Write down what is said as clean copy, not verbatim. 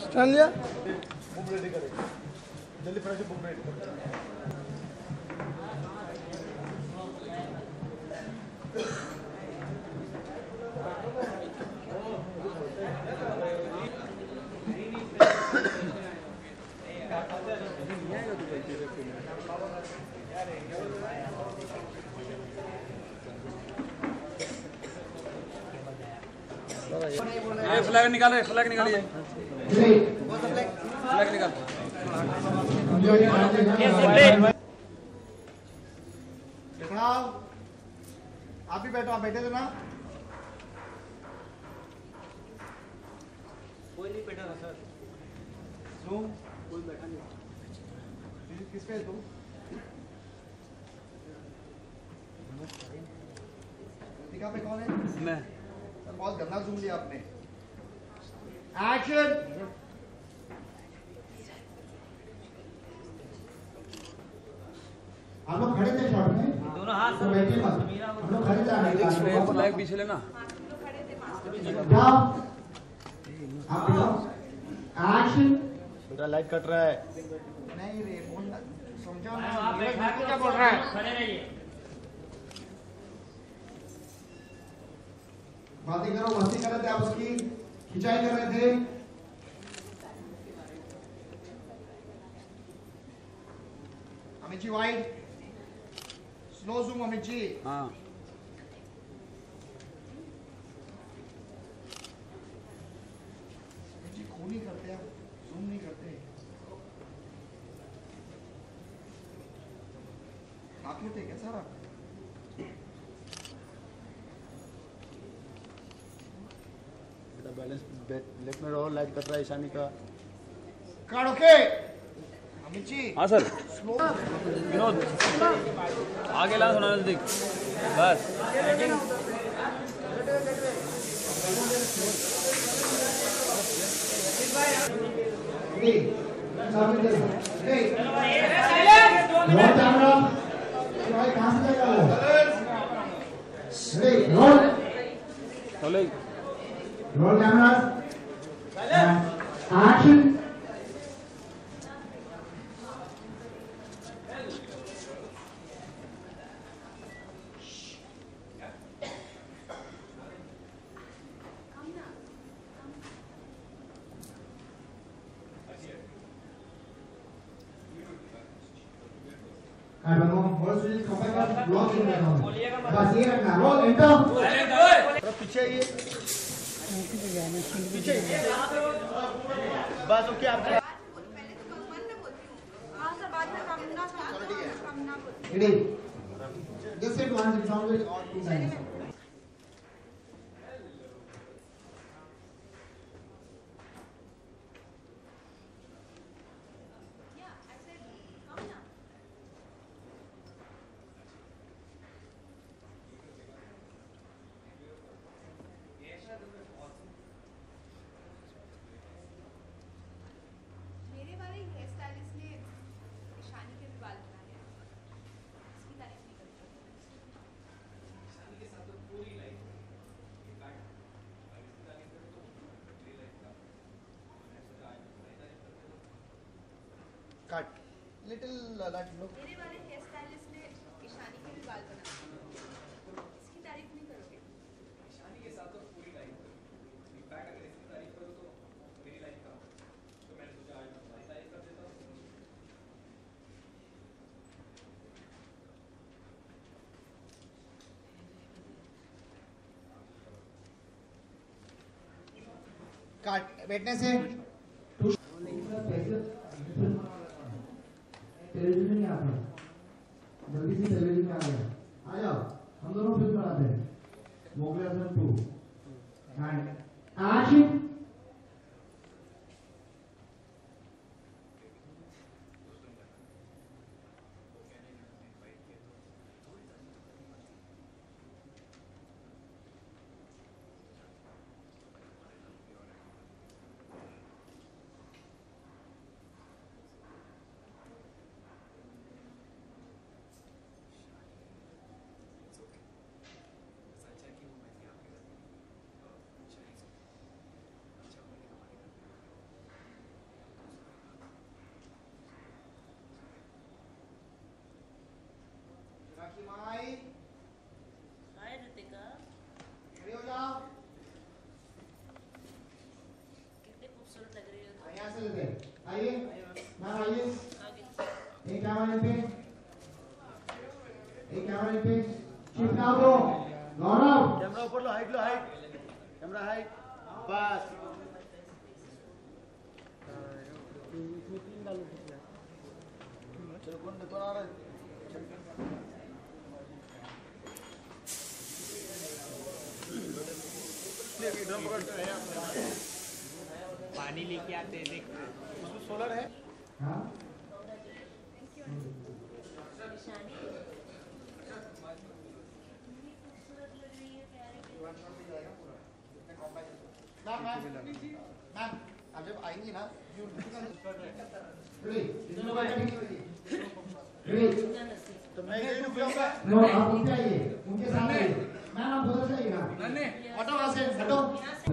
Stand लिया book ready करें जल्दी फ्रेश बुक रेडी फ्लैग निकाल रहे, फ्लैग निकालिए, फ्लैग निकाल। आप भी बैठो, आप बैठे थे ना? कोई नहीं बैठा था सर। तुम कोई बैठा नहीं। किस पे तुम? टीका पे कौन है? मैं। बहुत गंदा जूम लिया आपने। एक्शन। आप लोग खड़े थे शॉट में, दोनों हाथ तो बैठे मत, हम लोग खड़े थे। फ्लैग पीछे लेना। आप एक्शन। बेटा लाइट कट रहा है। नहीं रे बोलना समझो ना, आप क्या बोल रहा है? खड़े रहिए। बातें करो, मस्ती कर रहे थे आप, उसकी खिंचाई कर रहे थे। Amit ji wide, slow zoom Amit ji. हाँ। अमित जी खून ही करते हैं, जूम नहीं करते। आप थे क्या सर? बैलेंस लेफ्ट में रहो, लाइट कट रहा है ईशानी का। Card okay Amit ji. हाँ सर। स्लो विनोद आगे ला, थोड़ा नजदीक, बस। चलो Roll cameras. Action. बस ये रखना। Roll enter. पीछे आइए, पीछे बस ओके। आप Ready? Just say once it sounds like or two times. मेरे वाले हेयर स्टाइलिस्ट ने ईशानी के भी बाल बनाए हैं, इसकी तारीफ नहीं करता। ईशानी के साथ तो पूरी लाइफ कट लिटिल लाइट लो। मेरे वाले हेयर स्टाइलिस्ट ने ईशानी के भी बाल बनाए हैं, इसकी तारीफ नहीं करोगे? ईशानी के साथ तो पूरी लाइफ इनफैक्ट अगर इसकी तारीफ करो तो मेरी लाइफ का, तो मैंने सोचा आज मैं तुम्हारी तारीफ कर देता हूँ। कट बैठने से टेलीविजन में आता है, जल्दी से टेलीविजन में आ गया। आ जाओ, हम दोनों फिल्म बनाते हैं। Mughal e Azam 2 and action. आइए मैम आइए। एक कैमरा पे, एक कैमरा पे शिफ्ट आओ दो। गौरव कैमरा ऊपर लो, हाइट कैमरा हाइट, बस। चलो कौन आ रहा है? पानी लेके आते हैं देख। उसमें सोलर है। हाँ मैम आप जब आएंगी ना तो मैं यही रुक जाऊंगा। नो आप उनके आइए, उनके साथ आइए। मैम आप उधर से आइए ना। हटो वहां से, हटो।